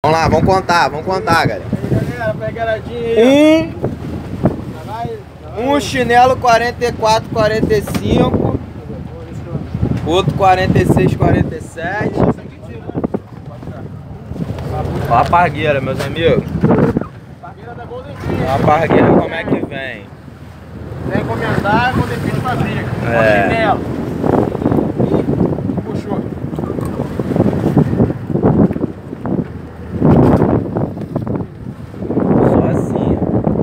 Vamos lá, vamos contar, galera. Galera, pegadinha aí. Um chinelo 44, 45. Outro 46, 47. Ó a pargueira, meus amigos. Pargueira da Golden Fish. Ó a pargueira como é que vem. Vem encomendar, Golden Fish fabrica. É. Chinelo. Puxou. Só assim.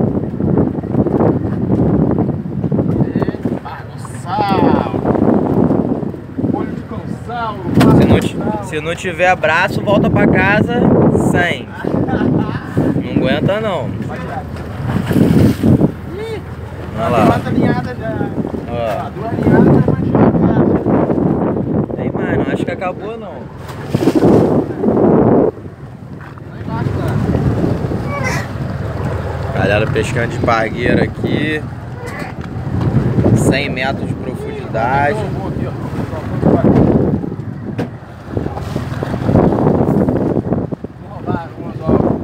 Bagunçal. Olho de consal. Se não tiver braço, volta pra casa sem. Não aguenta não. Olha lá. Duas alinhadas já. Ó. Duas alinhadas já manchou. Tem mais, não acho que acabou não. Lá embaixo, tá? Galera pescando de pargueira aqui. 100 metros de profundidade. Vou aqui, ó. Vou roubar umas ovas.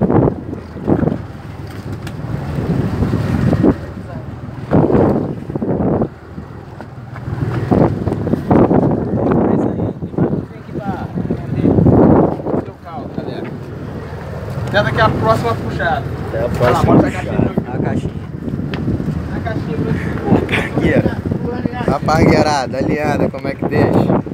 Até daqui a próxima puxada. Até a Vai lá, próxima mostra a puxada. caixinha. A caixinha. A caixinha pra Pargueira. A pargueirada, aliada, como é que deixa?